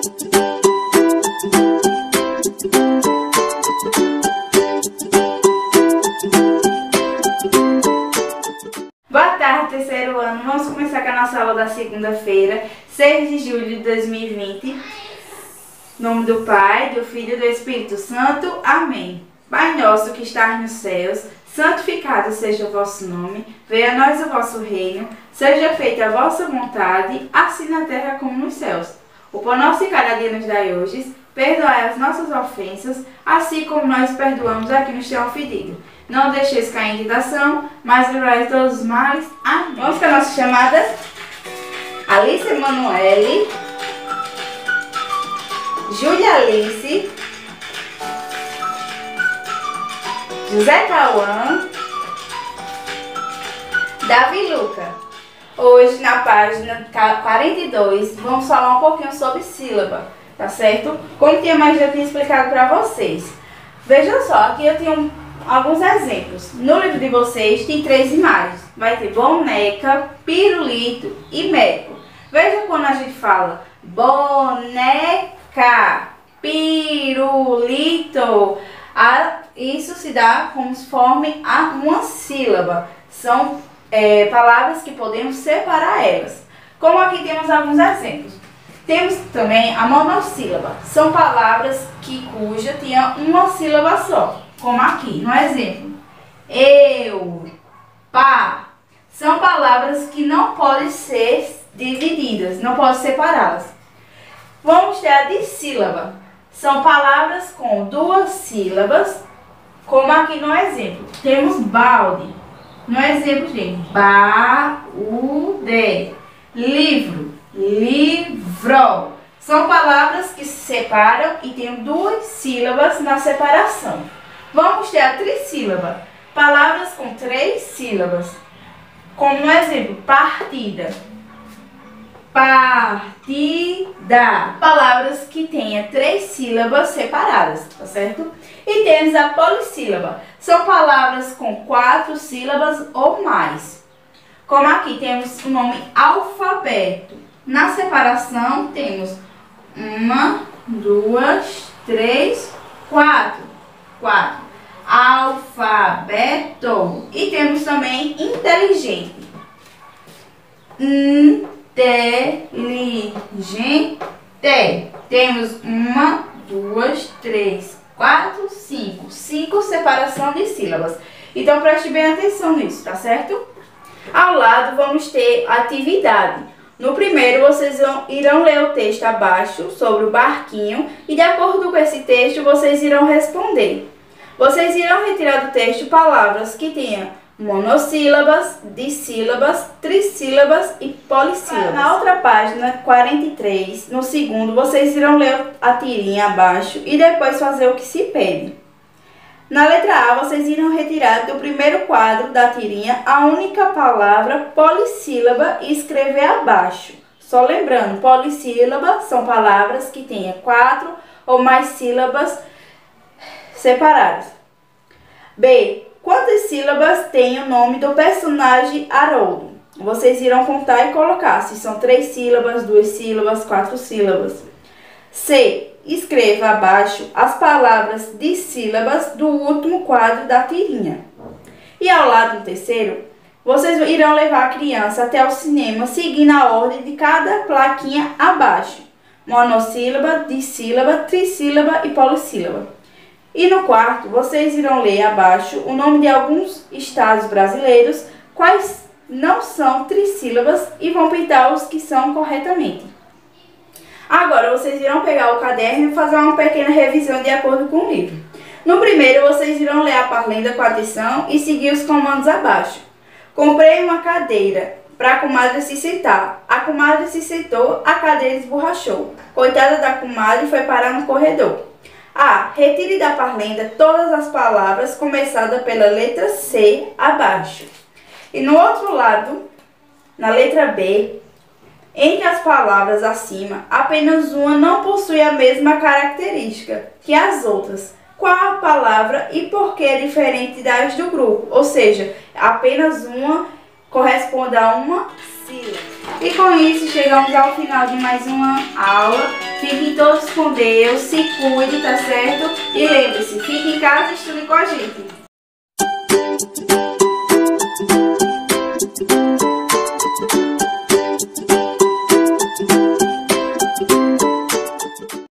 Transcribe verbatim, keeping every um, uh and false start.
Boa tarde, terceiro ano. Vamos começar com a nossa aula da segunda-feira, seis de julho de dois mil e vinte. Em nome do Pai, do Filho e do Espírito Santo. Amém. Pai nosso que estás nos céus, santificado seja o vosso nome. Venha a nós o vosso reino. Seja feita a vossa vontade, assim na terra como nos céus. O pão nosso de cada dia nos dai hoje. Perdoai as nossas ofensas, assim como nós perdoamos a quem nos tem ofendido. Não deixeis cair em tentação, mas livrai de todos os males. Amém. Vamos com a nossa chamada. Alice Emanuele, Júlia Alice, José Cauã, Davi Luca. Hoje, na página quarenta e dois, vamos falar um pouquinho sobre sílaba, tá certo? Como tinha mais já tinha explicado para vocês. Veja só, aqui eu tenho alguns exemplos. No livro de vocês tem três imagens. Vai ter boneca, pirulito e médico. Veja quando a gente fala boneca, pirulito. A, isso se dá conforme a uma sílaba. São é, palavras que podemos separar elas. Como aqui temos alguns exemplos. Temos também a monossílaba. São palavras que cuja tinha uma sílaba só. Como aqui, no exemplo. Eu, pá. São palavras que não podem ser divididas, não podem separá-las. Vamos ter a dissílaba. São palavras com duas sílabas, como aqui no exemplo. Temos balde. No exemplo, gente, ba-u-de. Livro, livro. São palavras que se separam e têm duas sílabas na separação. Vamos ter a trissílaba. Palavras com três sílabas. Como no exemplo, partida. Partida. Palavras que tenham três sílabas separadas, tá certo? E temos a polissílaba. São palavras com quatro sílabas ou mais. Como aqui temos o nome alfabeto. Na separação temos uma, duas, três, quatro. quatro. Alfabeto. E temos também inteligente. Inteligente. Temos uma, duas, três, quatro, cinco. Cinco separação de sílabas. Então preste bem atenção nisso, tá certo? Ao lado vamos ter atividade. No primeiro vocês vão, irão ler o texto abaixo sobre o barquinho e de acordo com esse texto vocês irão responder. Vocês irão retirar do texto palavras que tenham monossílabas, dissílabas, trissílabas e polissílabas. Na outra página, quarenta e três, no segundo, vocês irão ler a tirinha abaixo e depois fazer o que se pede. Na letra A, vocês irão retirar do primeiro quadro da tirinha a única palavra polissílaba e escrever abaixo. Só lembrando, polissílaba são palavras que tenham quatro ou mais sílabas separadas. B. Quantas sílabas tem o nome do personagem Haroldo? Vocês irão contar e colocar se são três sílabas, duas sílabas, quatro sílabas. C. Escreva abaixo as palavras de sílabas do último quadro da tirinha. E ao lado do terceiro, vocês irão levar a criança até o cinema seguindo a ordem de cada plaquinha abaixo. Monossílaba, dissílaba, trissílaba e polissílaba. E no quarto, vocês irão ler abaixo o nome de alguns estados brasileiros, quais não são trissílabas e vão pintar os que são corretamente. Agora, vocês irão pegar o caderno e fazer uma pequena revisão de acordo com o livro. No primeiro, vocês irão ler a parlenda com atenção e seguir os comandos abaixo. Comprei uma cadeira para a comadre se sentar. A comadre se sentou, a cadeira esborrachou. Coitada da comadre foi parar no corredor. A. Retire da parlenda todas as palavras começadas pela letra C abaixo. E no outro lado, na letra B, entre as palavras acima, apenas uma não possui a mesma característica que as outras. Qual a palavra e por que é diferente das do grupo? Ou seja, apenas uma corresponde a uma sílaba. E com isso chegamos ao final de mais uma aula. Fiquem todos com Deus, se cuide, tá certo? E lembre-se, fique em casa e estude com a gente.